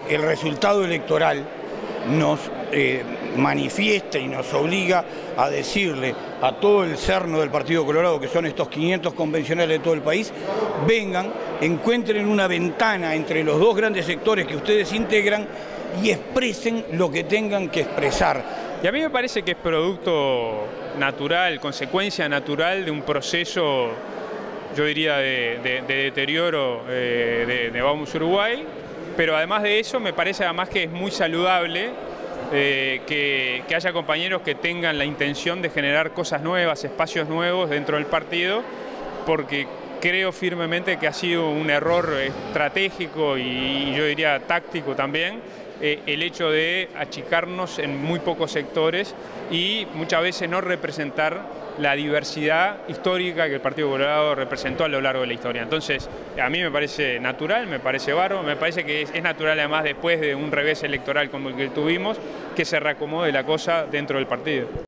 el resultado electoral nos manifiesta y nos obliga a decirle a todo el cerno del Partido Colorado, que son estos 500 convencionales de todo el país, vengan, encuentren una ventana entre los dos grandes sectores que ustedes integran y expresen lo que tengan que expresar. Y a mí me parece que es producto natural, consecuencia natural de un proceso, yo diría, de deterioro de Vamos Uruguay, pero además de eso me parece además que es muy saludable que haya compañeros que tengan la intención de generar cosas nuevas, espacios nuevos dentro del partido, porque creo firmemente que ha sido un error estratégico y yo diría táctico también, el hecho de achicarnos en muy pocos sectores y muchas veces no representar la diversidad histórica que el Partido Colorado representó a lo largo de la historia. Entonces, a mí me parece natural, me parece bárbaro, me parece que es natural además después de un revés electoral como el que tuvimos, que se reacomode la cosa dentro del partido.